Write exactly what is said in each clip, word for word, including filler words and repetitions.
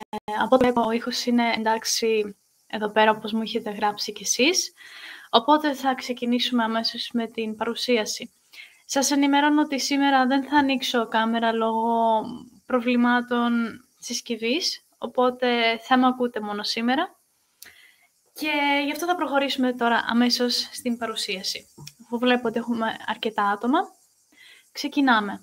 από ό,τι βλέπω, ο ήχος είναι εντάξει εδώ πέρα, όπως μου έχετε γράψει κι εσείς. Οπότε θα ξεκινήσουμε αμέσως με την παρουσίαση. Σας ενημερώνω ότι σήμερα δεν θα ανοίξω κάμερα λόγω προβλημάτων συσκευής, οπότε θα με ακούτε μόνο σήμερα. Και γι' αυτό θα προχωρήσουμε τώρα αμέσως στην παρουσίαση. Αφού βλέπω ότι έχουμε αρκετά άτομα, ξεκινάμε.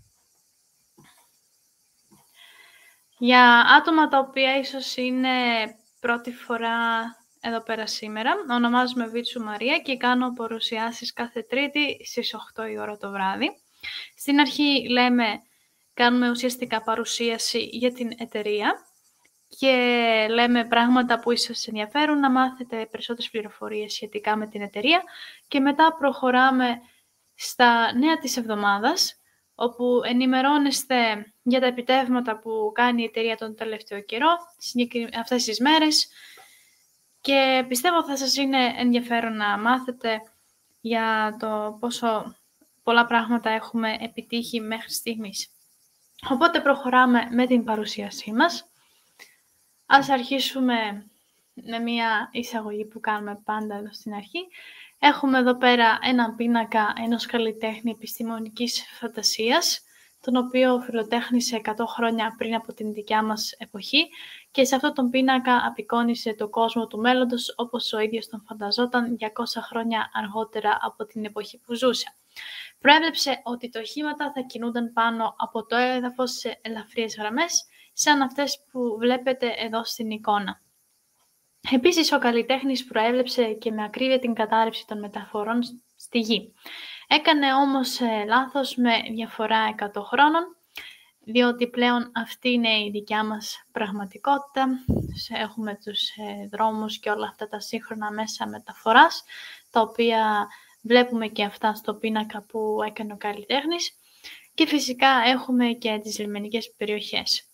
Για άτομα τα οποία ίσως είναι πρώτη φορά εδώ πέρα σήμερα, ονομάζομαι Βίτσου Μαρία και κάνω παρουσιάσεις κάθε Τρίτη στις οκτώ η ώρα το βράδυ. Στην αρχή λέμε, κάνουμε ουσιαστικά παρουσίαση για την εταιρεία και λέμε πράγματα που ίσως σας ενδιαφέρουν, να μάθετε περισσότερες πληροφορίες σχετικά με την εταιρεία και μετά προχωράμε στα νέα της εβδομάδας, όπου ενημερώνεστε για τα επιτεύγματα που κάνει η εταιρεία τον τελευταίο καιρό, αυτές τις μέρες, και πιστεύω θα σας είναι ενδιαφέρον να μάθετε για το πόσο πολλά πράγματα έχουμε επιτύχει μέχρι στιγμής. Οπότε προχωράμε με την παρουσίασή μας. Ας αρχίσουμε με μια εισαγωγή που κάνουμε πάντα εδώ στην αρχή. Έχουμε εδώ πέρα έναν πίνακα ενός καλλιτέχνη επιστημονικής φαντασίας, τον οποίο φιλοτέχνησε εκατό χρόνια πριν από την δικιά μας εποχή και σε αυτόν τον πίνακα απεικόνισε το κόσμο του μέλλοντος όπως ο ίδιος τον φανταζόταν διακόσια χρόνια αργότερα από την εποχή που ζούσε. Προέβλεψε ότι τα οχήματα θα κινούνταν πάνω από το έδαφος σε ελαφριές γραμμές, σαν αυτές που βλέπετε εδώ στην εικόνα. Επίσης, ο καλλιτέχνης προέβλεψε και με ακρίβεια την κατάρρευση των μεταφορών στη Γη. Έκανε όμως ε, λάθος με διαφορά εκατό χρόνων, διότι πλέον αυτή είναι η δικιά μας πραγματικότητα. Έχουμε τους ε, δρόμους και όλα αυτά τα σύγχρονα μέσα μεταφοράς, τα οποία βλέπουμε και αυτά στο πίνακα που έκανε ο καλλιτέχνης. Και φυσικά έχουμε και τις λιμενικές περιοχές.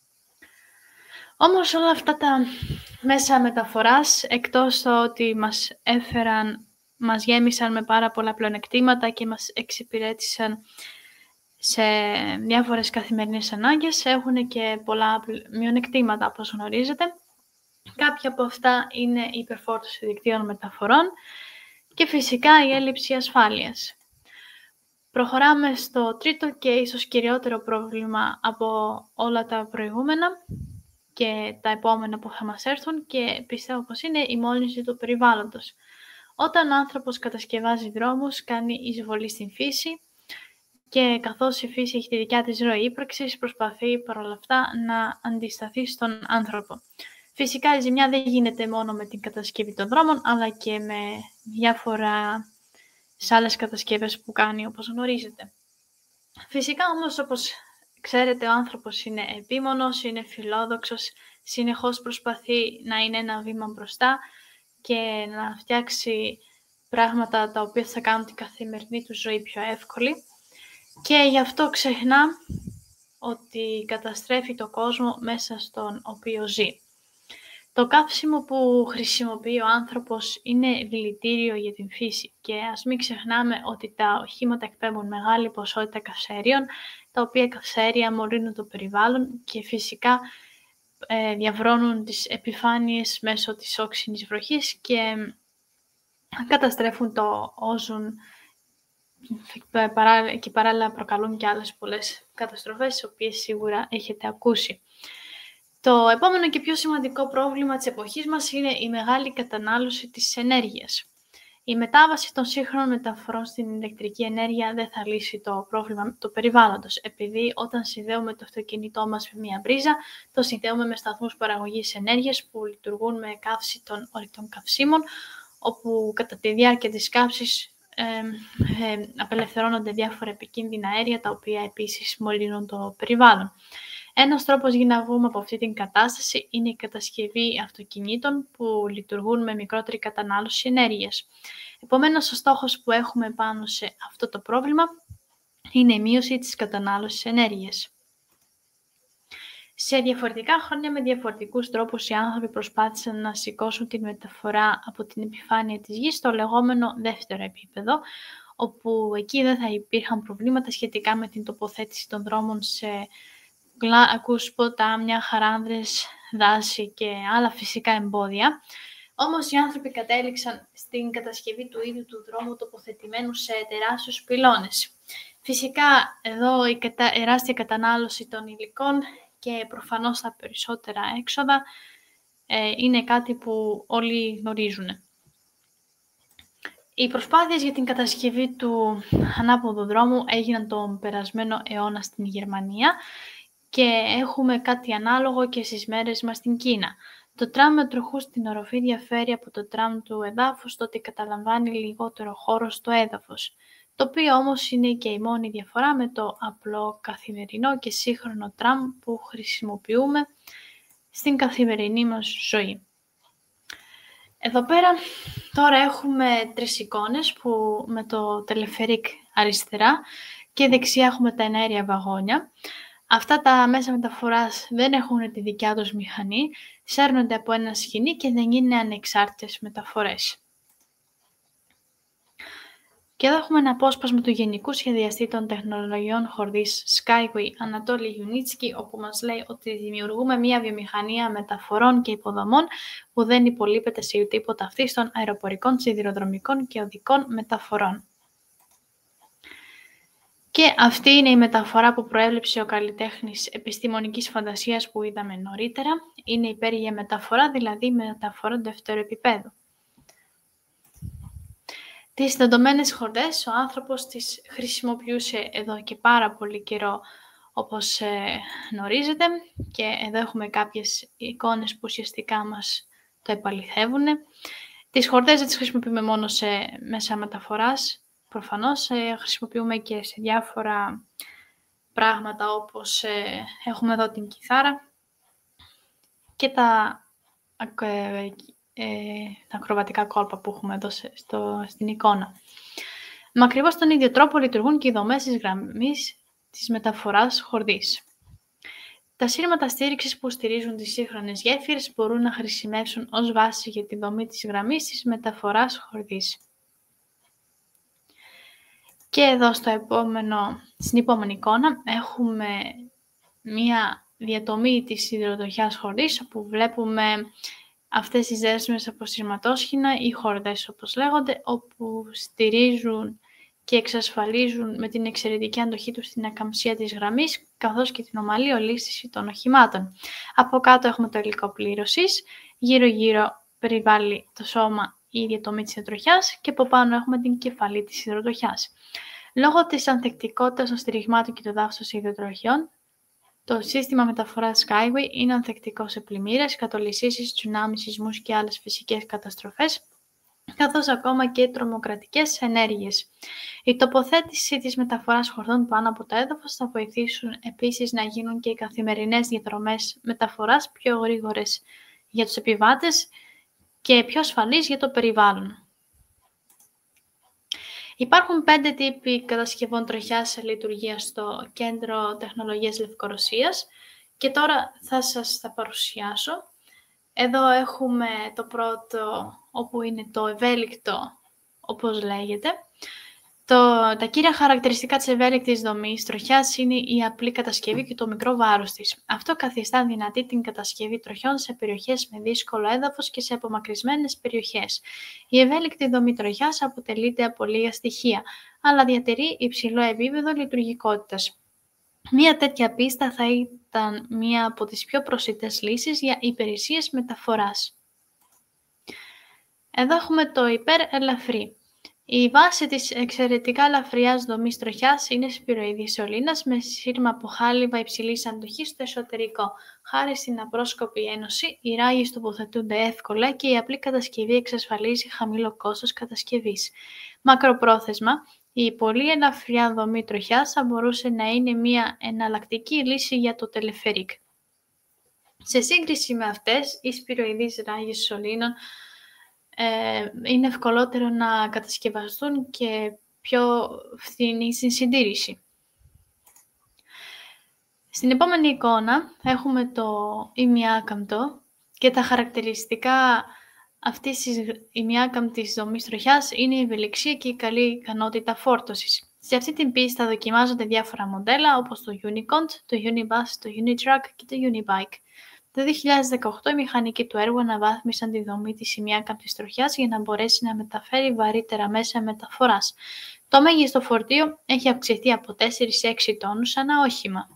Όμως όλα αυτά τα μέσα μεταφοράς, εκτός το ότι μας έφεραν, μας γέμισαν με πάρα πολλά πλεονεκτήματα και μας εξυπηρέτησαν σε διάφορες καθημερινές ανάγκες, έχουν και πολλά μειονεκτήματα, όπως γνωρίζετε. Κάποια από αυτά είναι η υπερφόρτωση δικτύων μεταφορών και φυσικά η έλλειψη ασφάλειας. Προχωράμε στο τρίτο και ίσως κυριότερο πρόβλημα από όλα τα προηγούμενα και τα επόμενα που θα μας έρθουν, και πιστεύω πως είναι η μόλυνση του περιβάλλοντος. Όταν ο άνθρωπος κατασκευάζει δρόμους, κάνει εισβολή στην φύση και καθώς η φύση έχει τη δικιά της ροή ύπαρξης, προσπαθεί παρόλα αυτά να αντισταθεί στον άνθρωπο. Φυσικά η ζημιά δεν γίνεται μόνο με την κατασκευή των δρόμων, αλλά και με διάφορα σε άλλες κατασκευές που κάνει, όπως γνωρίζετε. Φυσικά όμως, όπως ξέρετε, ο άνθρωπος είναι επίμονος, είναι φιλόδοξος, συνεχώς προσπαθεί να είναι ένα βήμα μπροστά και να φτιάξει πράγματα τα οποία θα κάνουν την καθημερινή του ζωή πιο εύκολη, και γι' αυτό ξεχνά ότι καταστρέφει το κόσμο μέσα στον οποίο ζει. Το καύσιμο που χρησιμοποιεί ο άνθρωπος είναι δηλητήριο για την φύση και ας μην ξεχνάμε ότι τα οχήματα εκπέμπουν μεγάλη ποσότητα καυσαερίων, τα οποία καυσαέρια μολύνουν το περιβάλλον και φυσικά ε, διαβρώνουν τις επιφάνειες μέσω της όξινης βροχής και καταστρέφουν το όζον και παράλληλα προκαλούν και άλλες πολλές καταστροφές, τις οποίες σίγουρα έχετε ακούσει. Το επόμενο και πιο σημαντικό πρόβλημα της εποχής μας είναι η μεγάλη κατανάλωση της ενέργειας. Η μετάβαση των σύγχρονων μεταφορών στην ηλεκτρική ενέργεια δεν θα λύσει το πρόβλημα του περιβάλλοντος, επειδή όταν συνδέουμε το αυτοκίνητό μας με μια μπρίζα, το συνδέουμε με σταθμούς παραγωγής ενέργειας που λειτουργούν με καύση των ορυκτών καυσίμων, όπου κατά τη διάρκεια της καύσης ε, ε, απελευθερώνονται διάφορα επικίνδυνα αέρια, τα οποία επίσης μολύνουν το περιβάλλον. Ένας τρόπος για να βγούμε από αυτή την κατάσταση είναι η κατασκευή αυτοκινήτων που λειτουργούν με μικρότερη κατανάλωση ενέργειας. Επομένως, ο στόχος που έχουμε πάνω σε αυτό το πρόβλημα είναι η μείωση της κατανάλωσης ενέργειας. Σε διαφορετικά χρόνια, με διαφορετικούς τρόπους, οι άνθρωποι προσπάθησαν να σηκώσουν τη μεταφορά από την επιφάνεια της γης στο λεγόμενο δεύτερο επίπεδο, όπου εκεί δεν θα υπήρχαν προβλήματα σχετικά με την τοποθέτηση των δρόμων σε ακούς ποτάμια, χαράνδρες, δάση και άλλα φυσικά εμπόδια. Όμως οι άνθρωποι κατέληξαν στην κατασκευή του ίδιου του δρόμου τοποθετημένου σε τεράστιους πυλώνες. Φυσικά εδώ η τεράστια κατανάλωση των υλικών και προφανώς τα περισσότερα έξοδα ε, είναι κάτι που όλοι γνωρίζουν. Οι προσπάθειες για την κατασκευή του ανάποδου δρόμου έγιναν τον περασμένο αιώνα στην Γερμανία και έχουμε κάτι ανάλογο και στις μέρες μας στην Κίνα. Το τραμ με τροχούς στην οροφή διαφέρει από το τραμ του εδάφους, το ότι καταλαμβάνει λιγότερο χώρο στο έδαφος, το οποίο όμως είναι και η μόνη διαφορά με το απλό καθημερινό και σύγχρονο τραμ που χρησιμοποιούμε στην καθημερινή μας ζωή. Εδώ πέρα τώρα έχουμε τρεις εικόνες που με το τελεφερίκ αριστερά και δεξιά έχουμε τα εναέρια βαγόνια. Αυτά τα μέσα μεταφοράς δεν έχουν τη δικιά τους μηχανή, σέρνονται από ένα σκηνή και δεν είναι ανεξάρτητες μεταφορές. Και εδώ έχουμε ένα απόσπασμα του Γενικού Σχεδιαστή των Τεχνολογιών Χορδής Skyway, Ανατόλη Γιουνίτσκι, όπου μας λέει ότι δημιουργούμε μια βιομηχανία μεταφορών και υποδομών που δεν υπολείπεται σε τίποτα αυτή των αεροπορικών, σιδηροδρομικών και οδικών μεταφορών. Και αυτή είναι η μεταφορά που προέβλεψε ο καλλιτέχνης επιστημονικής φαντασίας που είδαμε νωρίτερα. Είναι υπέργεια μεταφορά, δηλαδή μεταφορά δεύτερου επίπεδου. Τις δεδομένες χορδές ο άνθρωπος τις χρησιμοποιούσε εδώ και πάρα πολύ καιρό, όπως ε, γνωρίζετε, και εδώ έχουμε κάποιες εικόνες που ουσιαστικά μας το επαληθεύουν. Τις χορδές δεν τις χρησιμοποιούμε μόνο σε μέσα μεταφοράς, προφανώς ε, χρησιμοποιούμε και σε διάφορα πράγματα, όπως ε, έχουμε εδώ την κιθάρα και τα ε, Ε, τα ακροβατικά κόλπα που έχουμε εδώ στο, στην εικόνα. Με ακριβώς τον ίδιο τρόπο λειτουργούν και οι δομές της γραμμής της μεταφοράς χορδής. Τα σύρματα στήριξης που στηρίζουν τις σύγχρονες γέφυρες μπορούν να χρησιμεύσουν ως βάση για τη δομή της γραμμής της μεταφοράς χορδής. Και εδώ στο επόμενο, στην επόμενη εικόνα έχουμε μία διατομή της σιδηροδοχιάς χορδής, όπου βλέπουμε αυτές τις δέσμες από σειρματόσχηνα ή χορδές όπως λέγονται, όπου στηρίζουν και εξασφαλίζουν με την εξαιρετική αντοχή τους την ακαμψία της γραμμής, καθώς και την ομαλή ολίσθηση των οχημάτων. Από κάτω έχουμε το υλικό πλήρωσης, γύρω-γύρω περιβάλλει το σώμα η διατομή της υδροχιάς και από πάνω έχουμε την κεφαλή της υδροδοχιάς. Λόγω της ανθεκτικότητας των στηριγμάτων και του δάφους των υδροχιών, το σύστημα μεταφοράς Skyway είναι ανθεκτικό σε πλημμύρες, κατολισθήσεις, τσουνάμι, σεισμούς και άλλες φυσικές καταστροφές, καθώς ακόμα και τρομοκρατικές ενέργειες. Η τοποθέτηση της μεταφοράς χορδών πάνω από το έδαφος θα βοηθήσουν επίσης να γίνουν και οι καθημερινές διαδρομές μεταφοράς πιο γρήγορες για τους επιβάτες και πιο ασφαλείς για το περιβάλλον. Υπάρχουν πέντε τύποι κατασκευών τροχιάς σε λειτουργία στο Κέντρο Τεχνολογίας Λευκορωσίας και τώρα θα σας τα παρουσιάσω. Εδώ έχουμε το πρώτο, όπου είναι το ευέλικτο, όπως λέγεται. Το, τα κύρια χαρακτηριστικά της ευέλικτης δομής τροχιάς είναι η απλή κατασκευή και το μικρό βάρος της. Αυτό καθιστά δυνατή την κατασκευή τροχιών σε περιοχές με δύσκολο έδαφος και σε απομακρυσμένες περιοχές. Η ευέλικτη δομή τροχιάς αποτελείται από λίγα στοιχεία, αλλά διατηρεί υψηλό επίπεδο λειτουργικότητας. Μία τέτοια πίστα θα ήταν μία από τις πιο προσιτές λύσεις για υπηρεσίες μεταφοράς. Εδώ έχουμε το υπερελαφρύ. Η βάση της εξαιρετικά ελαφριάς δομής τροχιάς είναι σπυροειδή σωλήνας με σύρμα από χάλιβα υψηλής αντοχής στο εσωτερικό. Χάρη στην απρόσκοπη ένωση, οι ράγες τοποθετούνται εύκολα και η απλή κατασκευή εξασφαλίζει χαμηλό κόστος κατασκευής. Μακροπρόθεσμα, η πολύ ελαφριά δομή τροχιάς θα μπορούσε να είναι μια εναλλακτική λύση για το τελεφερίκ. Σε σύγκριση με αυτές, οι σπυροειδείς ράγες σωλήνων Ε, είναι ευκολότερο να κατασκευαστούν και πιο φθηνή στην συντήρηση. Στην επόμενη εικόνα έχουμε το ημιάκαμπτο και τα χαρακτηριστικά αυτής της ημιάκαμπτης δομής τροχιάς είναι η ευελιξία και η καλή ικανότητα φόρτωσης. Σε αυτή την πίστα δοκιμάζονται διάφορα μοντέλα όπως το Unicont, το Unibus, το Unitrack και το Unibike. Το δύο χιλιάδες δεκαοκτώ οι μηχανικοί του έργου αναβάθμισαν τη δομή της ημιάκαμπτης τροχιάς για να μπορέσει να μεταφέρει βαρύτερα μέσα μεταφοράς. Το μέγιστο φορτίο έχει αυξηθεί από τέσσερα σε έξι τόνους ανά όχημα.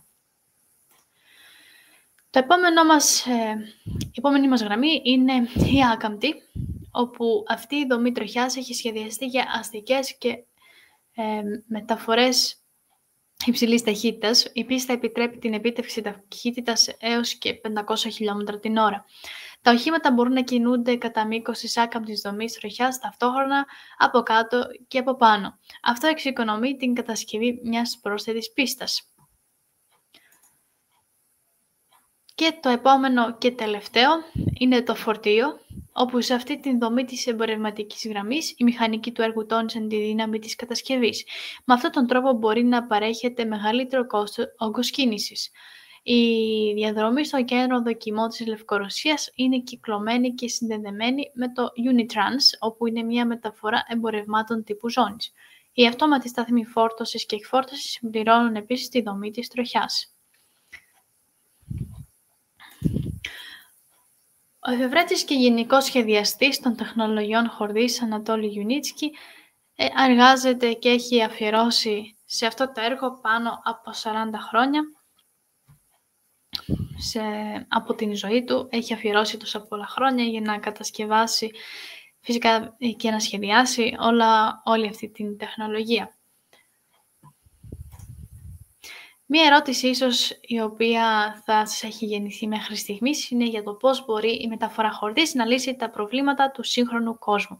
Το επόμενο μας, ε, η επόμενη μας γραμμή είναι η άκαμπτη, όπου αυτή η δομή τροχιάς έχει σχεδιαστεί για αστικές και ε, μεταφορές υψηλής ταχύτητας. Η πίστα επιτρέπει την επίτευξη ταχύτητας έως και πεντακόσια χιλιόμετρα την ώρα. Τα οχήματα μπορούν να κινούνται κατά μήκος της άκαμπτης δομής τροχιάς ταυτόχρονα από κάτω και από πάνω. Αυτό εξοικονομεί την κατασκευή μιας πρόσθετης πίστας. Και το επόμενο και τελευταίο είναι το φορτίο, όπου σε αυτή τη δομή της εμπορευματικής γραμμής οι μηχανικοί του έργου τόνισαν τη δύναμη της κατασκευής. Με αυτόν τον τρόπο μπορεί να παρέχεται μεγαλύτερο κόστος όγκος κίνησης. Η διαδρομή στο κέντρο δοκιμών της Λευκορωσίας είναι κυκλωμένη και συνδεδεμένη με το Unitrans, όπου είναι μια μεταφορά εμπορευμάτων τύπου ζώνης. Οι αυτόματοι σταθμοί φόρτωσης και εκφόρτωσης συμπληρώνουν επίσης τη δομή της τροχιάς. Ο εφευρέτης και γενικός σχεδιαστής των τεχνολογιών χορδής Ανατόλη Γιουνίτσκι εργάζεται και έχει αφιερώσει σε αυτό το έργο πάνω από σαράντα χρόνια. Σε, από την ζωή του έχει αφιερώσει τόσα πολλά χρόνια για να κατασκευάσει φυσικά και να σχεδιάσει όλα, όλη αυτή την τεχνολογία. Μία ερώτηση ίσως η οποία θα σας έχει γεννηθεί μέχρι στιγμής είναι για το πώς μπορεί η μεταφορά χορδής να λύσει τα προβλήματα του σύγχρονου κόσμου.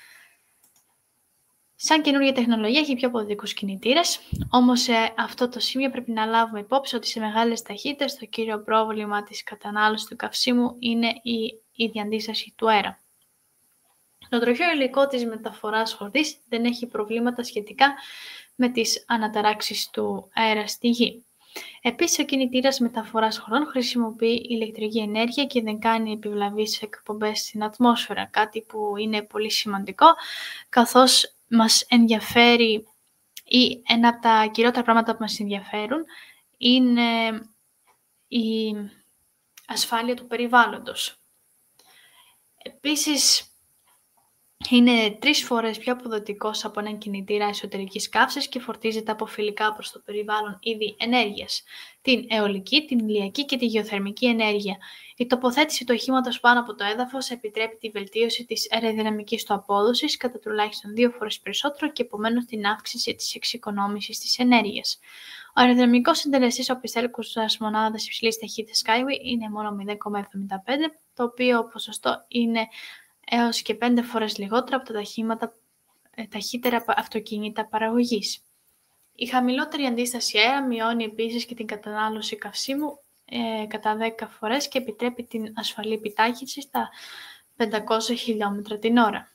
Σαν καινούργια τεχνολογία έχει πιο αποδοτικούς κινητήρες, όμως σε αυτό το σημείο πρέπει να λάβουμε υπόψη ότι σε μεγάλες ταχύτητες το κύριο πρόβλημα της κατανάλωσης του καυσίμου είναι η ίδια αντίσταση του αέρα. Το τροχαίο υλικό της μεταφοράς χορδής δεν έχει προβλήματα σχετικά με τις αναταράξεις του αέρα στη γη. Επίσης, ο κινητήρας μεταφοράς χορδών χρησιμοποιεί ηλεκτρική ενέργεια και δεν κάνει επιβλαβείς εκπομπές στην ατμόσφαιρα, κάτι που είναι πολύ σημαντικό, καθώς μας ενδιαφέρει ή ένα από τα κυριότερα πράγματα που μας ενδιαφέρουν είναι η ασφάλεια του περιβάλλοντος. Επίσης, είναι τρεις φορές πιο αποδοτικός από έναν κινητήρα εσωτερικής καύσης και φορτίζεται από φιλικά προς το περιβάλλον είδη ενέργειας, την αιωλική, την ηλιακή και τη γεωθερμική ενέργεια. Η τοποθέτηση του οχήματος πάνω από το έδαφος επιτρέπει τη βελτίωση της αεροδυναμικής του απόδοσης κατά τουλάχιστον δύο φορές περισσότερο και επομένως την αύξηση της εξοικονόμησης της ενέργειας. Ο αεροδυναμικός συντελεστής οπισθέλκουσας μονάδας υψηλής ταχύτητας Skyway είναι μόνο μηδέν κόμμα εβδομήντα πέντε, το οποίο ποσοστό είναι έως και πέντε φορές λιγότερα από τα ταχύματα, ταχύτερα αυτοκίνητα παραγωγής. Η χαμηλότερη αντίσταση αέρα μειώνει επίσης και την κατανάλωση καυσίμου ε, κατά δέκα φορές και επιτρέπει την ασφαλή επιτάχυνση στα πεντακόσια χιλιόμετρα την ώρα.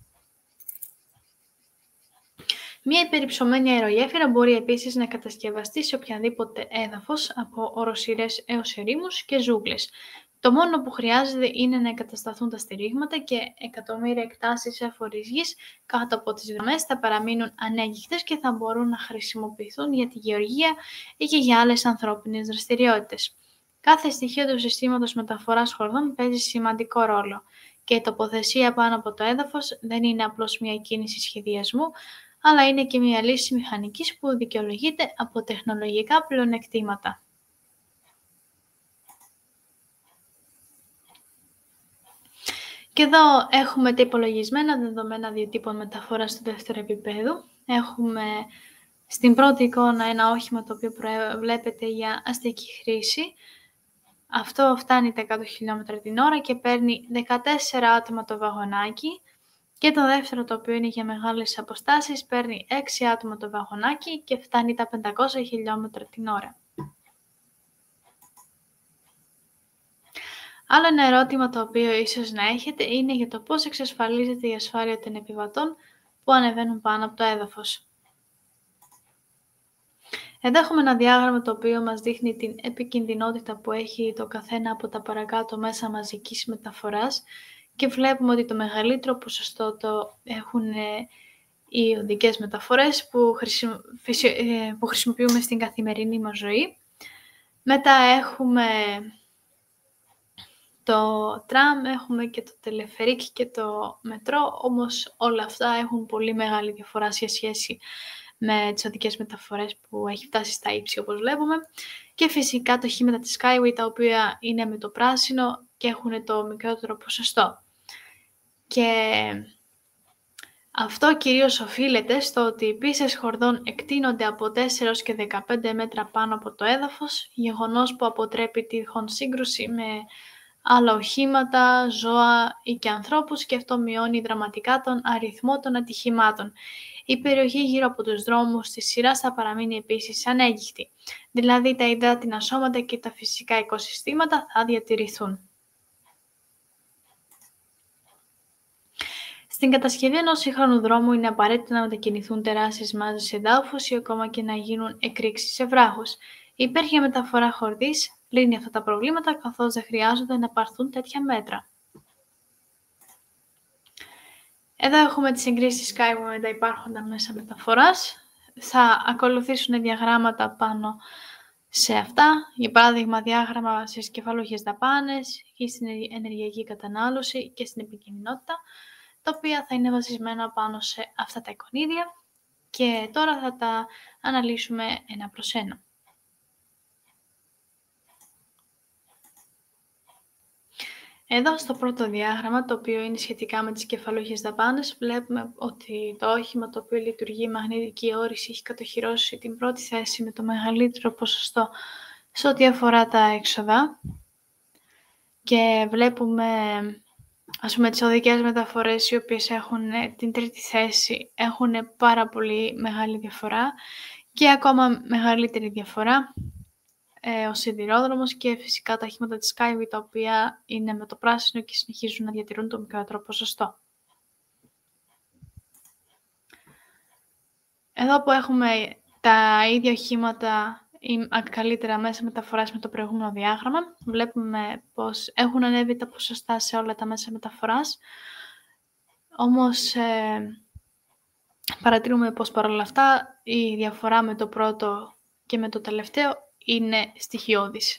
Μία υπερυψωμένη αερογέφυρα μπορεί επίσης να κατασκευαστεί σε οποιαδήποτε έδαφος, από οροσειρές έως ερήμους και ζούγκλες. Το μόνο που χρειάζεται είναι να εγκατασταθούν τα στηρίγματα και εκατομμύρια εκτάσεις έφορης γης κάτω από τις γραμμές θα παραμείνουν ανέγγιχτες και θα μπορούν να χρησιμοποιηθούν για τη γεωργία ή και για άλλες ανθρώπινες δραστηριότητες. Κάθε στοιχείο του συστήματος μεταφοράς χορδών παίζει σημαντικό ρόλο και η τοποθεσία πάνω από το έδαφος δεν είναι απλώς μια κίνηση σχεδιασμού, αλλά είναι και μια λύση μηχανικής που δικαιολογείται από τεχνολογικά πλεονεκτήματα. Και εδώ έχουμε τα υπολογισμένα δεδομένα δύο τύπων μεταφοράς του δεύτερου επίπεδου. Έχουμε στην πρώτη εικόνα ένα όχημα το οποίο προβλέπεται για αστική χρήση. Αυτό φτάνει τα εκατό χιλιόμετρα την ώρα και παίρνει δεκατέσσερα άτομα το βαγονάκι. Και το δεύτερο, το οποίο είναι για μεγάλες αποστάσεις, παίρνει έξι άτομα το βαγονάκι και φτάνει τα πεντακόσια χιλιόμετρα την ώρα. Άλλο ένα ερώτημα το οποίο ίσως να έχετε είναι για το πώς εξασφαλίζεται η ασφάλεια των επιβατών που ανεβαίνουν πάνω από το έδαφος. Εδώ έχουμε ένα διάγραμμα το οποίο μας δείχνει την επικινδυνότητα που έχει το καθένα από τα παρακάτω μέσα μαζικής μεταφοράς και βλέπουμε ότι το μεγαλύτερο ποσοστό το έχουν οι οδικές μεταφορές που, χρησιμο... που χρησιμοποιούμε στην καθημερινή μας ζωή. Μετά έχουμε το τραμ, έχουμε και το τελεφερίκ και το μετρό, όμως όλα αυτά έχουν πολύ μεγάλη διαφορά σε σχέση με τις οδικές μεταφορές που έχει φτάσει στα ύψη όπως βλέπουμε. Και φυσικά τα οχήματα της Skyway, τα οποία είναι με το πράσινο και έχουν το μικρότερο ποσοστό. Και αυτό κυρίως οφείλεται στο ότι οι πίστες χορδών εκτείνονται από τέσσερα έως και δεκαπέντε μέτρα πάνω από το έδαφος, γεγονός που αποτρέπει τυχόν σύγκρουση με άλλα οχήματα, ζώα ή και ανθρώπους, και αυτό μειώνει δραματικά τον αριθμό των ατυχημάτων. Η περιοχή γύρω από τους δρόμους της σειράς θα παραμείνει επίσης ανέγγιχτη, δηλαδή τα υδάτινα σώματα και τα φυσικά οικοσυστήματα θα διατηρηθούν. Στην κατασκευή ενός σύγχρονου δρόμου είναι απαραίτητο να μετακινηθούν τεράστιες μάζες εδάφους ή ακόμα και να γίνουν εκρήξεις σε βράχους. Η υπέρχεια μεταφορά χορδής λύνει αυτά τα προβλήματα, καθώς δεν χρειάζονται να πάρθουν τέτοια μέτρα. Εδώ έχουμε τις συγκρίσεις Skyway με τα υπάρχοντα μέσα μεταφοράς. Θα ακολουθήσουν διαγράμματα πάνω σε αυτά. Για παράδειγμα, διάγραμμα στις κεφαλαιούχες δαπάνες ή στην ενεργειακή κατανάλωση και στην επικινδυνότητα, τα οποία θα είναι βασισμένα πάνω σε αυτά τα εικονίδια, και τώρα θα τα αναλύσουμε ένα προς ένα. Εδώ στο πρώτο διάγραμμα, το οποίο είναι σχετικά με τις κεφαλαιούχες δαπάνες, βλέπουμε ότι το όχημα το οποίο λειτουργεί μαγνητική όρηση έχει κατοχυρώσει την πρώτη θέση με το μεγαλύτερο ποσοστό σε ό,τι αφορά τα έξοδα, και βλέπουμε, ας πούμε, τις οδικές μεταφορές, οι οποίες έχουν την τρίτη θέση, έχουν πάρα πολύ μεγάλη διαφορά, και ακόμα μεγαλύτερη διαφορά ε, ο σιδηρόδρομος και φυσικά τα οχήματα της Skyway, τα οποία είναι με το πράσινο και συνεχίζουν να διατηρούν το μικρότερο ποσοστό. Εδώ που έχουμε τα ίδια οχήματα ή καλύτερα μέσα μεταφοράς με το προηγούμενο διάγραμμα, βλέπουμε πως έχουν ανέβει τα ποσοστά σε όλα τα μέσα μεταφοράς, όμως ε, παρατηρούμε πως παρόλα αυτά η διαφορά με το πρώτο και με το τελευταίο είναι στοιχειώδης.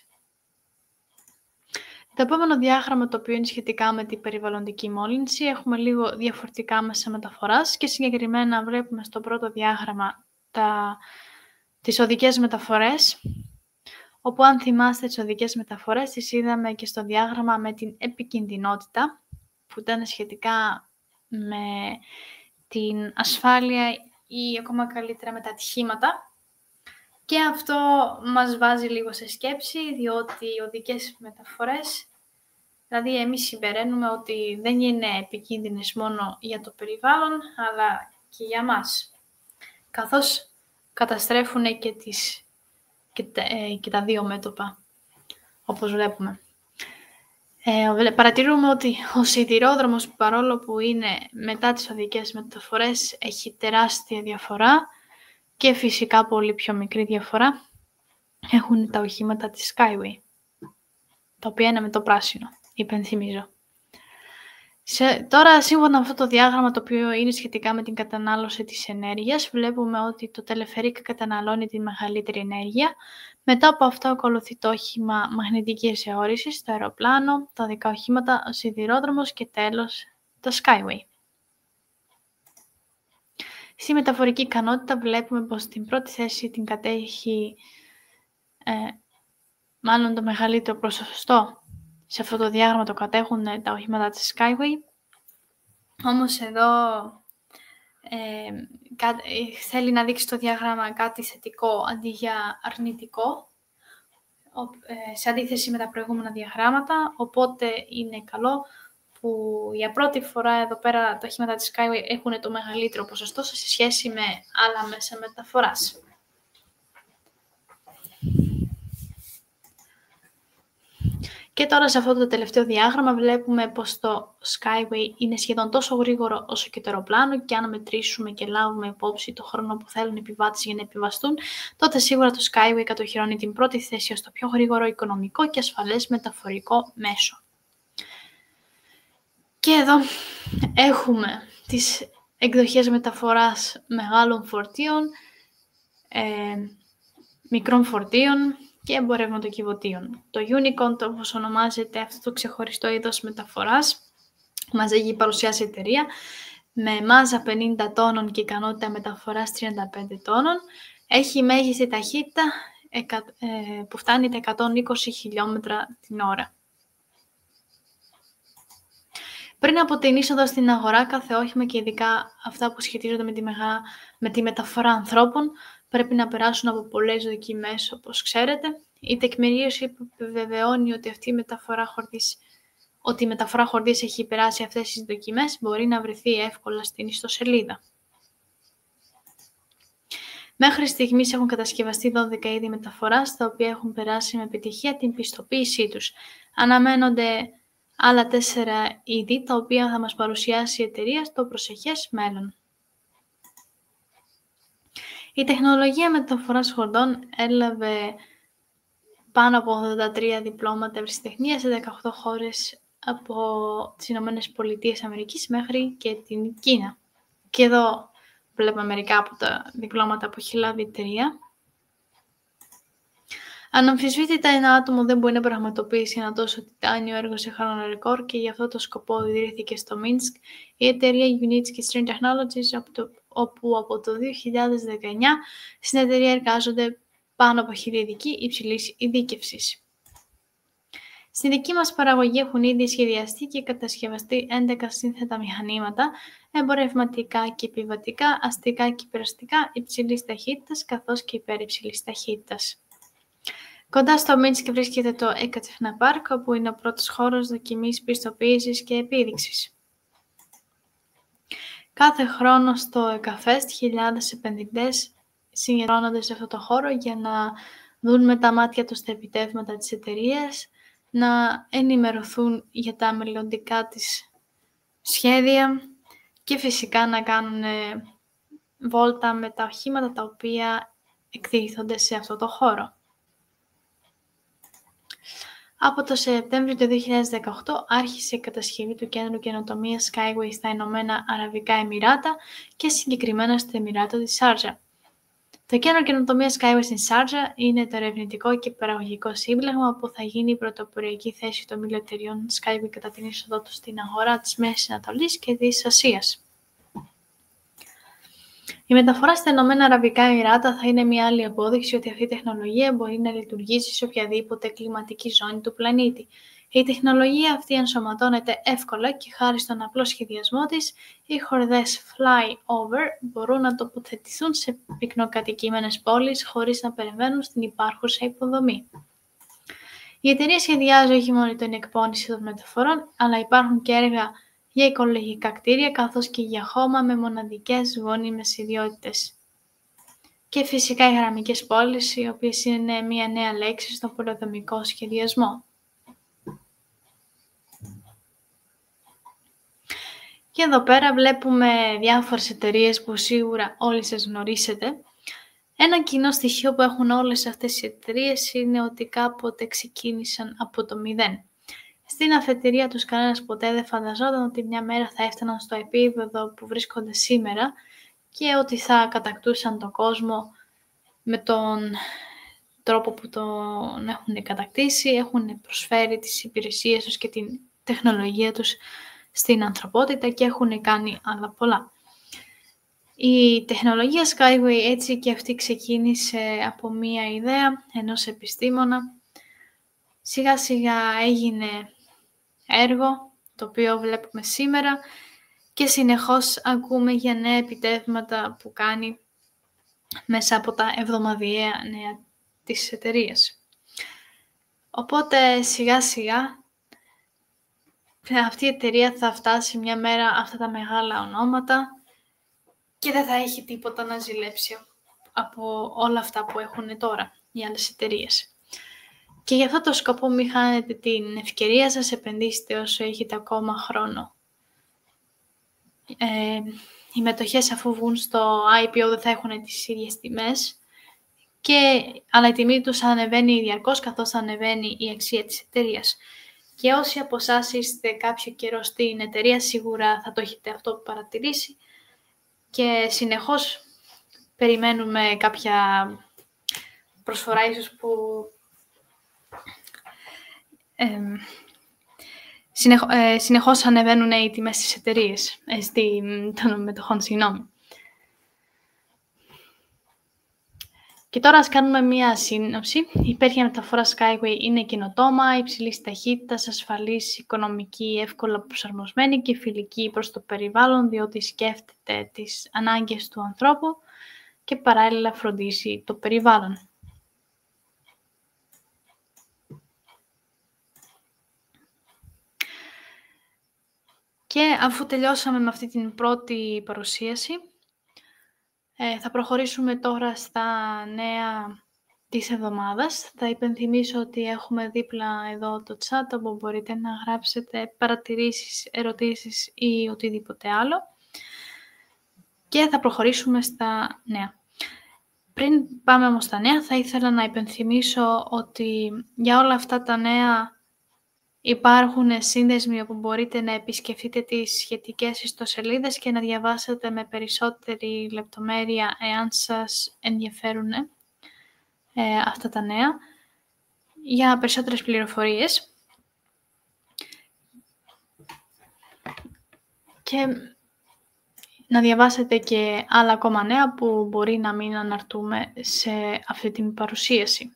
Το επόμενο διάγραμμα, το οποίο είναι σχετικά με την περιβαλλοντική μόλυνση, έχουμε λίγο διαφορετικά μέσα μεταφοράς, και συγκεκριμένα βλέπουμε στο πρώτο διάγραμμα τα, τις οδικές μεταφορές, όπου αν θυμάστε τις οδικές μεταφορές τις είδαμε και στο διάγραμμα με την επικινδυνότητα, που ήταν σχετικά με την ασφάλεια ή ακόμα καλύτερα με τα ατυχήματα. Και αυτό μας βάζει λίγο σε σκέψη, διότι οι οδικές μεταφορές, δηλαδή εμείς συμπεραίνουμε ότι δεν είναι επικίνδυνες μόνο για το περιβάλλον, αλλά και για μας, καθώς καταστρέφουν και, τις, και, τα, ε, και τα δύο μέτωπα, όπως βλέπουμε. Ε, παρατηρούμε ότι ο σιδηρόδρομος, παρόλο που είναι μετά τις οδικές μεταφορές, έχει τεράστια διαφορά, και φυσικά πολύ πιο μικρή διαφορά έχουν τα οχήματα της Skyway, τα οποία είναι με το πράσινο, υπενθυμίζω. Σε, τώρα, σύμφωνα με αυτό το διάγραμμα, το οποίο είναι σχετικά με την κατανάλωση της ενέργειας, βλέπουμε ότι το τελεφερίκ καταναλώνει τη μεγαλύτερη ενέργεια. Μετά από αυτό ακολουθεί το όχημα μαγνητικής αιώρησης, το αεροπλάνο, τα οδικά οχήματα, ο σιδηρόδρομος και τέλος το Skyway. Στη μεταφορική ικανότητα βλέπουμε πως την πρώτη θέση την κατέχει ε, μάλλον το μεγαλύτερο ποσοστό. Σε αυτό το διάγραμμα το κατέχουν τα οχήματα της Skyway. Όμως εδώ ε, κα, θέλει να δείξει το διάγραμμα κάτι θετικό αντί για αρνητικό, ε, σε αντίθεση με τα προηγούμενα διαγράμματα, οπότε είναι καλό που για πρώτη φορά εδώ πέρα τα οχήματα της Skyway έχουν το μεγαλύτερο ποσοστό σε σχέση με άλλα μέσα μεταφοράς. Και τώρα σε αυτό το τελευταίο διάγραμμα βλέπουμε πως το Skyway είναι σχεδόν τόσο γρήγορο όσο και το αεροπλάνο, και αν μετρήσουμε και λάβουμε υπόψη το χρόνο που θέλουν οι επιβάτες για να επιβαστούν, τότε σίγουρα το Skyway κατοχυρώνει την πρώτη θέση ως το πιο γρήγορο, οικονομικό και ασφαλές μεταφορικό μέσο. Και εδώ έχουμε τις εκδοχές μεταφοράς μεγάλων φορτίων, ε, μικρών φορτίων και εμπορευματοκιβωτίων. Το Unicorn, το όπως ονομάζεται αυτό το ξεχωριστό είδος μεταφοράς, μας έχει παρουσιάσει η εταιρεία με μάζα πενήντα τόνων και ικανότητα μεταφοράς τριάντα πέντε τόνων. Έχει μέγιστη ταχύτητα που φτάνει τα εκατόν είκοσι χιλιόμετρα την ώρα. Πριν από την είσοδο στην αγορά, κάθε όχημα και ειδικά αυτά που σχετίζονται με τη, μεγά... με τη μεταφορά ανθρώπων πρέπει να περάσουν από πολλές δοκιμές, όπως ξέρετε. Η τεκμηρίωση που επιβεβαιώνει ότι αυτή η μεταφορά χορδής, ότι η μεταφορά χορδής έχει περάσει αυτές τις δοκιμές μπορεί να βρεθεί εύκολα στην ιστοσελίδα. Μέχρι στιγμής έχουν κατασκευαστεί δώδεκα είδη μεταφοράς, τα οποία έχουν περάσει με επιτυχία την πιστοποίησή τους. Αναμένονται άλλα τέσσερα είδη, τα οποία θα μας παρουσιάσει η εταιρεία στο προσεχές μέλλον. Η τεχνολογία μεταφοράς χορδών έλαβε πάνω από ογδόντα τρία διπλώματα ευρεσιτεχνίας σε δεκαοκτώ χώρες από τις Ηνωμένες Πολιτείες Αμερικής μέχρι και την Κίνα. Και εδώ βλέπουμε μερικά από τα διπλώματα που έχει λάβει η εταιρεία. Αναμφισβήτητα, ένα άτομο δεν μπορεί να πραγματοποιήσει ένα τόσο τιτάνιο έργο σε χρόνο ρεκόρ και γι' αυτό το σκοπό ιδρύθηκε στο Μίνσκ η εταιρεία Unitsky String Technologies, όπου από το δύο χιλιάδες δεκαεννιά στην εταιρεία εργάζονται πάνω από χίλια ειδικοί υψηλής ειδίκευσης. Στην δική μας παραγωγή έχουν ήδη σχεδιαστεί και κατασκευαστεί έντεκα σύνθετα μηχανήματα, εμπορευματικά και επιβατικά, αστικά και υπεραστικά υψηλής ταχύτητας καθώς και υπερυψηλής ταχύτητας. Κοντά στο Μίνσκ βρίσκεται το Ekaterina Park, όπου είναι ο πρώτος χώρος δοκιμής, πιστοποίησης και επίδειξης. Κάθε χρόνο στο Ekafest χιλιάδες επενδυτές συγκεντρώνονται σε αυτό το χώρο για να δουν με τα μάτια τους τα επιτεύγματα της εταιρείας, να ενημερωθούν για τα μελλοντικά της σχέδια και φυσικά να κάνουν βόλτα με τα οχήματα τα οποία εκδίδονται σε αυτό το χώρο. Από το Σεπτέμβριο του δύο χιλιάδες δεκαοκτώ άρχισε η κατασκευή του κέντρου καινοτομίας Skyway στα Ηνωμένα Αραβικά Εμιράτα και συγκεκριμένα στο Εμιράτο της Σάρτζα. Το κέντρο καινοτομίας Skyway στην Σάρτζα είναι το ερευνητικό και παραγωγικό σύμπλεγμα που θα γίνει η πρωτοποριακή θέση των ομίλων εταιριών Skyway κατά την είσοδό του στην αγορά της Μέσης Ανατολής και της Ασίας. Η μεταφορά στα Ηνωμένα Αραβικά Εμιράτα θα είναι μια άλλη απόδειξη ότι αυτή η τεχνολογία μπορεί να λειτουργήσει σε οποιαδήποτε κλιματική ζώνη του πλανήτη. Η τεχνολογία αυτή ενσωματώνεται εύκολα και χάρη στον απλό σχεδιασμό της, οι χορδές fly-over μπορούν να τοποθετηθούν σε πυκνοκατοικημένες πόλεις χωρίς να περιμένουν στην υπάρχουσα υποδομή. Η εταιρεία σχεδιάζει όχι μόνο την εκπόνηση των μεταφορών, αλλά υπάρχουν και έργα για οικολογικά κτίρια, καθώς και για χώμα με μοναδικές γόνιμες ιδιότητες. Και φυσικά οι γραμμικές πόλεις, οι οποίες είναι μια νέα λέξη στον πολεοδομικό σχεδιασμό. Και εδώ πέρα βλέπουμε διάφορες εταιρείες που σίγουρα όλοι σας γνωρίσετε. Ένα κοινό στοιχείο που έχουν όλες αυτές οι εταιρείες είναι ότι κάποτε ξεκίνησαν από το μηδέν. Στην αφετηρία τους κανένας ποτέ δεν φανταζόταν ότι μια μέρα θα έφταναν στο επίπεδο που βρίσκονται σήμερα και ότι θα κατακτούσαν τον κόσμο με τον τρόπο που τον έχουν κατακτήσει, έχουν προσφέρει τις υπηρεσίες τους και την τεχνολογία τους στην ανθρωπότητα και έχουν κάνει άλλα πολλά. Η τεχνολογία Skyway έτσι και αυτή ξεκίνησε από μία ιδέα ενός επιστήμονα. Σιγά σιγά έγινε έργο, το οποίο βλέπουμε σήμερα και συνεχώς ακούμε για νέα επιτεύγματα που κάνει μέσα από τα εβδομαδιαία νέα της εταιρείας. Οπότε σιγά σιγά αυτή η εταιρεία θα φτάσει μια μέρα αυτά τα μεγάλα ονόματα και δεν θα έχει τίποτα να ζηλέψει από όλα αυτά που έχουν τώρα οι άλλες εταιρείες. Και για αυτό το σκοπό μην χάνετε την ευκαιρία σας, επενδύστε όσο έχετε ακόμα χρόνο. Ε, οι μετοχές αφού βγουν στο άι πι ο δεν θα έχουν τις ίδιες τιμές, και, αλλά η τιμή τους ανεβαίνει διαρκώς καθώς ανεβαίνει η αξία της εταιρείας. Και όσοι από εσάς είστε κάποιο καιρό στην εταιρεία, σίγουρα θα το έχετε αυτό παρατηρήσει. και συνεχώς περιμένουμε κάποια προσφορά ίσως που ε, συνεχ, ε, συνεχώς ανεβαίνουν οι τιμές στις εταιρείες, ε, στη, των μετοχών, συγγνώμη. Και τώρα ας κάνουμε μία σύνοψη. Η υπέρχεια μεταφορά Skyway είναι καινοτόμα, υψηλής ταχύτητας, ασφαλής, οικονομική, εύκολα προσαρμοσμένη και φιλική προς το περιβάλλον, διότι σκέφτεται τις ανάγκες του ανθρώπου και παράλληλα φροντίζει το περιβάλλον. Και αφού τελειώσαμε με αυτή την πρώτη παρουσίαση, ε, θα προχωρήσουμε τώρα στα νέα της εβδομάδας. Θα υπενθυμίσω ότι έχουμε δίπλα εδώ το chat, όπου μπορείτε να γράψετε παρατηρήσεις, ερωτήσεις ή οτιδήποτε άλλο. Και θα προχωρήσουμε στα νέα. Πριν πάμε όμως στα νέα, θα ήθελα να υπενθυμίσω ότι για όλα αυτά τα νέα υπάρχουν σύνδεσμοι όπου μπορείτε να επισκεφτείτε τις σχετικές ιστοσελίδες και να διαβάσετε με περισσότερη λεπτομέρεια εάν σας ενδιαφέρουν ε, αυτά τα νέα για περισσότερες πληροφορίες. Και να διαβάσετε και άλλα ακόμα νέα που μπορεί να μην αναρτούμε σε αυτή την παρουσίαση.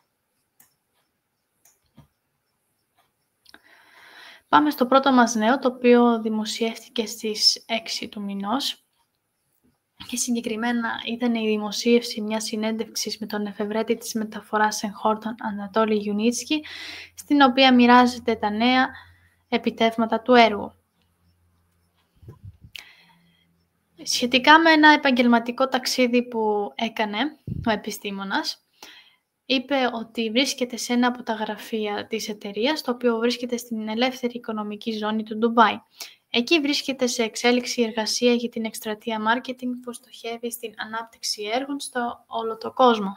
Πάμε στο πρώτο μας νέο, το οποίο δημοσιεύτηκε στις έξι του μηνός. Και συγκεκριμένα ήταν η δημοσίευση μιας συνέντευξης με τον εφευρέτη της μεταφοράς εγχόρτων Ανατόλη Γιουνίτσκι, στην οποία μοιράζεται τα νέα επιτεύγματα του έργου. Σχετικά με ένα επαγγελματικό ταξίδι που έκανε ο επιστήμονας, είπε ότι βρίσκεται σε ένα από τα γραφεία της εταιρείας, το οποίο βρίσκεται στην ελεύθερη οικονομική ζώνη του Ντουμπάι. Εκεί βρίσκεται σε εξέλιξη η εργασία για την εκστρατεία marketing που στοχεύει στην ανάπτυξη έργων στο όλο το κόσμο.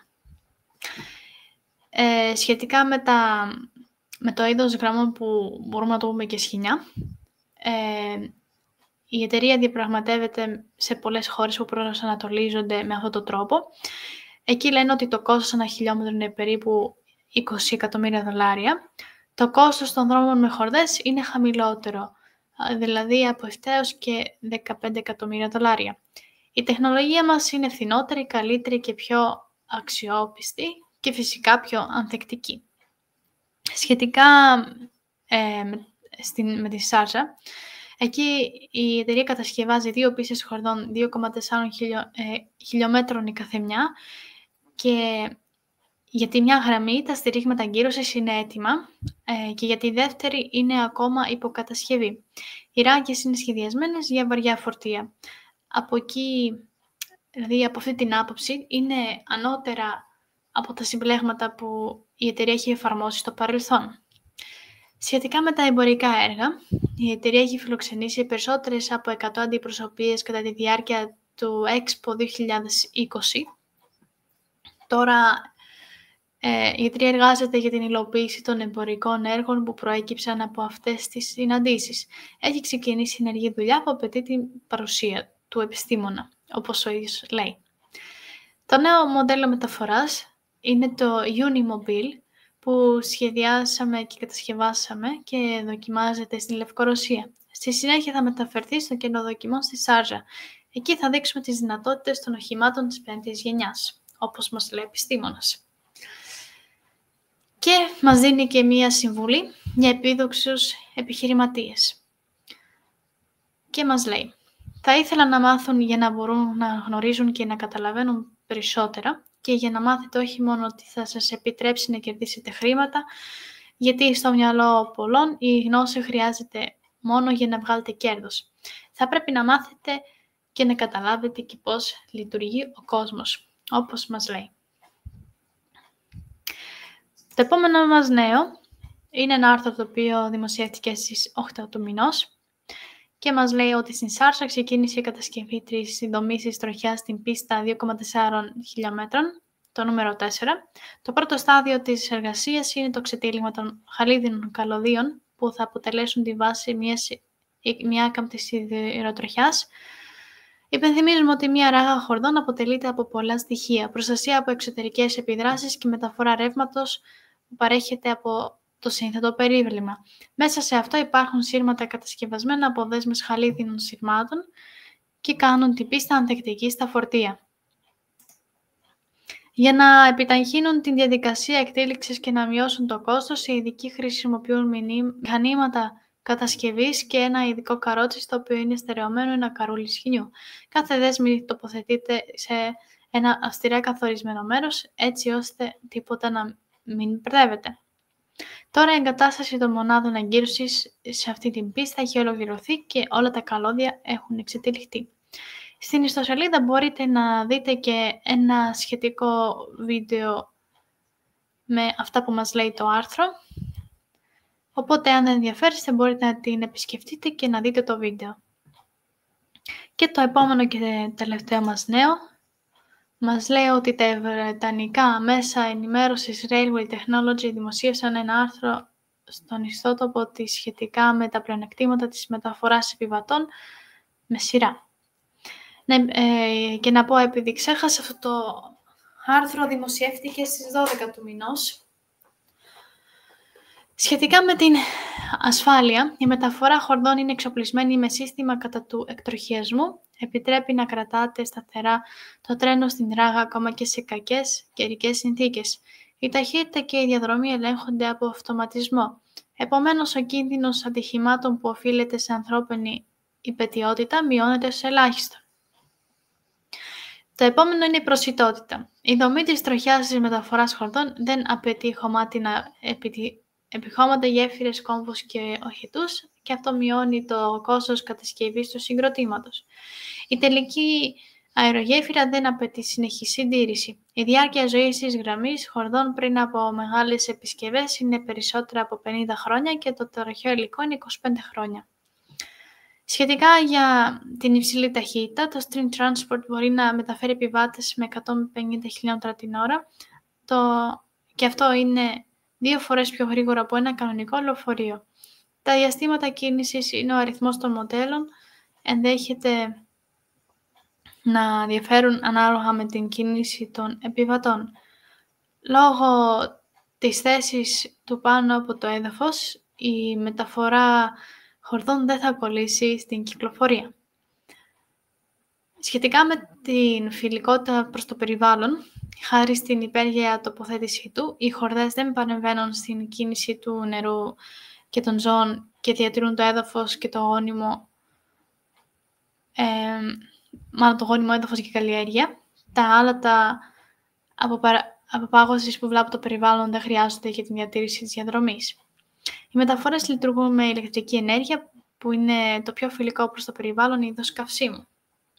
Ε, σχετικά με, τα, με το είδος γραμμών που μπορούμε να το πούμε και σχοινιά, ε, η εταιρεία διαπραγματεύεται σε πολλές χώρες που προσανατολίζονται με αυτόν τον τρόπο. Εκεί λένε ότι το κόστος ανά χιλιόμετρο είναι περίπου είκοσι εκατομμύρια δολάρια. Το κόστος των δρόμων με χορδές είναι χαμηλότερο, δηλαδή από επτά έως και δεκαπέντε εκατομμύρια δολάρια. Η τεχνολογία μας είναι φθηνότερη, καλύτερη και πιο αξιόπιστη και φυσικά πιο ανθεκτική. Σχετικά ε, με, στην, με τη Σάρζα, εκεί η εταιρεία κατασκευάζει δύο πίστες χορδών δύο κόμμα τέσσερα χιλιο, ε, χιλιόμετρων η καθεμιά και για τη μια γραμμή τα στηρίγματα αγκύρωσης είναι έτοιμα ε, και για τη δεύτερη είναι ακόμα υποκατασκευή. Οι ράγες είναι σχεδιασμένες για βαριά φορτία. Από εκεί, δηλαδή από αυτή την άποψη, είναι ανώτερα από τα συμπλέγματα που η εταιρεία έχει εφαρμόσει στο παρελθόν. Σχετικά με τα εμπορικά έργα, η εταιρεία έχει φιλοξενήσει περισσότερες από εκατό αντιπροσωπείες κατά τη διάρκεια του Expo δύο χιλιάδες είκοσι. Τώρα, ε, η εταιρεία εργάζεται για την υλοποίηση των εμπορικών έργων που προέκυψαν από αυτές τις συναντήσεις. Έχει ξεκινήσει ενεργή δουλειά που απαιτεί την παρουσία του επιστήμονα, όπως ο ίδιος λέει. Το νέο μοντέλο μεταφοράς είναι το Unimobile, που σχεδιάσαμε και κατασκευάσαμε και δοκιμάζεται στη Λευκορωσία. Στη συνέχεια θα μεταφερθεί στο κέντρο δοκιμών στη Σάρζα. Εκεί θα δείξουμε τις δυνατότητες των οχημάτων της πέμπτης γενιάς, όπως μας λέει ο επιστήμονας. Και μας δίνει και μία συμβουλή για επίδοξους επιχειρηματίες. Και μας λέει, θα ήθελα να μάθουν για να μπορούν να γνωρίζουν και να καταλαβαίνουν περισσότερα και για να μάθετε όχι μόνο ότι θα σας επιτρέψει να κερδίσετε χρήματα, γιατί στο μυαλό πολλών η γνώση χρειάζεται μόνο για να βγάλετε κέρδος. Θα πρέπει να μάθετε και να καταλάβετε και πώς λειτουργεί ο κόσμος, όπως μας λέει. Το επόμενο μας νέο είναι ένα άρθρο το οποίο δημοσιεύτηκε στις οκτώ του μηνός και μας λέει ότι στην Σάρζα ξεκίνησε η κατασκευή της συνδομήσης τροχιάς στην πίστα δύο κόμμα τέσσερα χιλιόμετρων, το νούμερο τέσσερα. Το πρώτο στάδιο της εργασίας είναι το ξετύλιγμα των χαλίδινων καλωδίων που θα αποτελέσουν τη βάση μιας μια άκαμπτης σιδηροτροχιάς Υπενθυμίζουμε ότι μία ράγα χορδών αποτελείται από πολλά στοιχεία, προστασία από εξωτερικές επιδράσεις και μεταφορά ρεύματος που παρέχεται από το σύνθετο περίβλημα. Μέσα σε αυτό υπάρχουν σύρματα κατασκευασμένα από δέσμες χαλίδινων συρμάτων και κάνουν την πίστα ανθεκτική στα φορτία. Για να επιταχύνουν την διαδικασία εκτέλεξης και να μειώσουν το κόστος, οι ειδικοί χρησιμοποιούν μηχανήματα κατασκευής και ένα ειδικό καρότσι στο οποίο είναι στερεωμένο ένα καρούλι σχοινιού. Κάθε δέσμη τοποθετείται σε ένα αυστηρά καθορισμένο μέρος, έτσι ώστε τίποτα να μην μπερδεύεται. Τώρα η εγκατάσταση των μονάδων αγκύρωσης σε αυτή την πίστα έχει ολοκληρωθεί και όλα τα καλώδια έχουν εξετυλιχτεί. Στην ιστοσελίδα μπορείτε να δείτε και ένα σχετικό βίντεο με αυτά που μας λέει το άρθρο. Οπότε αν ενδιαφέρεστε μπορείτε να την επισκεφτείτε και να δείτε το βίντεο. Και το επόμενο και τελευταίο μας νέο μας λέει ότι τα βρετανικά μέσα ενημέρωσης Railway Technology δημοσίευσαν ένα άρθρο στον ιστότοπο της σχετικά με τα πλεονεκτήματα της μεταφοράς επιβατών με σειρά. Ναι, ε, και να πω, επειδή ξέχασα, αυτό το άρθρο δημοσιεύτηκε στις δώδεκα του μηνός. Σχετικά με την ασφάλεια, η μεταφορά χορδών είναι εξοπλισμένη με σύστημα κατά του εκτροχιασμού. Επιτρέπει να κρατάτε σταθερά το τρένο στην ράγα ακόμα και σε κακές καιρικές συνθήκες. Η ταχύτητα και η διαδρομή ελέγχονται από αυτοματισμό. Επομένως, ο κίνδυνος ατυχημάτων που οφείλεται σε ανθρώπινη υπετιότητα μειώνεται σε ελάχιστο. Το επόμενο είναι η προσιτότητα. Η δομή της τροχιάς της μεταφοράς χορδών δεν απαιτεί χωμάτινα επί... επιχώματα, γέφυρες, κόμβους και οχητούς και αυτό μειώνει το κόστος κατασκευής του συγκροτήματος. Η τελική αερογέφυρα δεν απαιτεί συνεχή συντήρηση. Η διάρκεια ζωής της γραμμής χορδών πριν από μεγάλες επισκευές είναι περισσότερα από πενήντα χρόνια και το τροχαίο υλικό είναι είκοσι πέντε χρόνια. Σχετικά για την υψηλή ταχύτητα, το Stream Transport μπορεί να μεταφέρει επιβάτες με εκατόν πενήντα χιλιόμετρα την ώρα το... και αυτό είναι δύο φορές πιο γρήγορο από ένα κανονικό λεωφορείο. Τα διαστήματα κίνησης είναι ο αριθμός των μοντέλων, ενδέχεται να διαφέρουν ανάλογα με την κίνηση των επιβατών. Λόγω της θέσης του πάνω από το έδαφος, η μεταφορά χορδών δεν θα κολλήσει στην κυκλοφορία. Σχετικά με την φιλικότητα προς το περιβάλλον, χάρη στην υπέργεια τοποθέτησή του, οι χορδές δεν παρεμβαίνουν στην κίνηση του νερού και των ζώων και διατηρούν το έδαφος και το γόνιμο, ε, μάλλον το γόνιμο έδαφος και καλλιέργεια. Τα άλατα αποπάγωσης που βλάπτουν το περιβάλλον δεν χρειάζονται για την διατήρηση της διαδρομής. Οι μεταφορές λειτουργούν με ηλεκτρική ενέργεια, που είναι το πιο φιλικό προς το περιβάλλον είδος καυσίμου.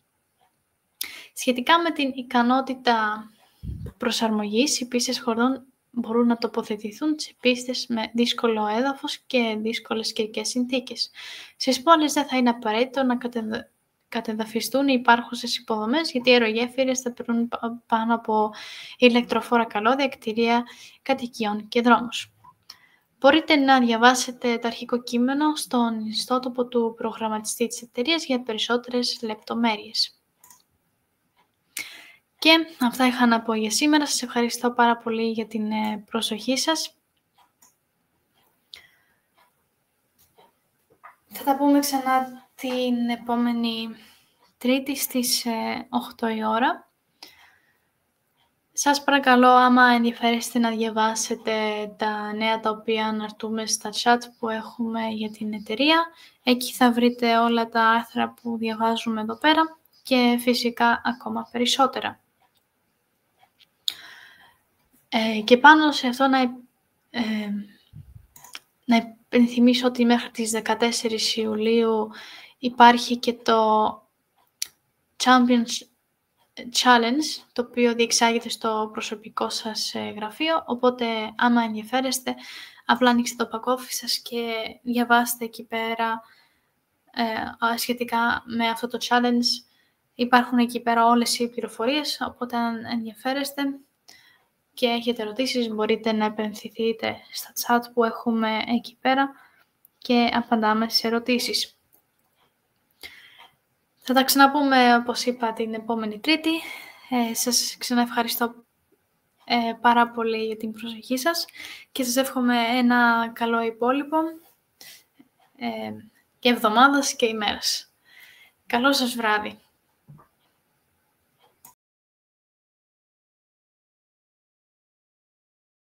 Σχετικά με την ικανότητα προσαρμογής, οι πίστες χορδών μπορούν να τοποθετηθούν σε πίστες με δύσκολο έδαφος και δύσκολες καιρικές συνθήκες. Στις πόλεις δεν θα είναι απαραίτητο να κατεδα... κατεδαφιστούν οι υπάρχουσες υποδομές, γιατί οι αερογέφυρες θα περνούν πάνω από ηλεκτροφόρα καλώδια, κτηρία, κατοικιών και δρόμους. Μπορείτε να διαβάσετε το αρχικό κείμενο στον ιστότοπο του προγραμματιστή της εταιρείας για περισσότερες λεπτομέρειες. Και αυτά είχα να πω για σήμερα. Σας ευχαριστώ πάρα πολύ για την προσοχή σας. Θα τα πούμε ξανά την επόμενη Τρίτη στις οκτώ η ώρα. Σας παρακαλώ, άμα ενδιαφέρεστε να διαβάσετε τα νέα τα οποία αναρτούμε στα chat που έχουμε για την εταιρεία, εκεί θα βρείτε όλα τα άρθρα που διαβάζουμε εδώ πέρα και φυσικά ακόμα περισσότερα. Ε, και πάνω σε αυτό να, ε, να υπενθυμίσω ότι μέχρι τις δεκατέσσερις Ιουλίου υπάρχει και το Champions Challenge, το οποίο διεξάγεται στο προσωπικό σας γραφείο, οπότε άμα ενδιαφέρεστε, απλά ανοίξτε το back-office σας και διαβάστε εκεί πέρα ε, σχετικά με αυτό το challenge. Υπάρχουν εκεί πέρα όλες οι πληροφορίες, οπότε αν ενδιαφέρεστε και έχετε ερωτήσεις μπορείτε να επενθυθείτε στα chat που έχουμε εκεί πέρα και απαντάμε σε ερωτήσεις. Θα τα ξαναπούμε, όπως είπα, την επόμενη Τρίτη. Ε, σας ξαναευχαριστώ ε, πάρα πολύ για την προσοχή σας και σας εύχομαι ένα καλό υπόλοιπο ε, και εβδομάδας και ημέρας. Καλό σας βράδυ.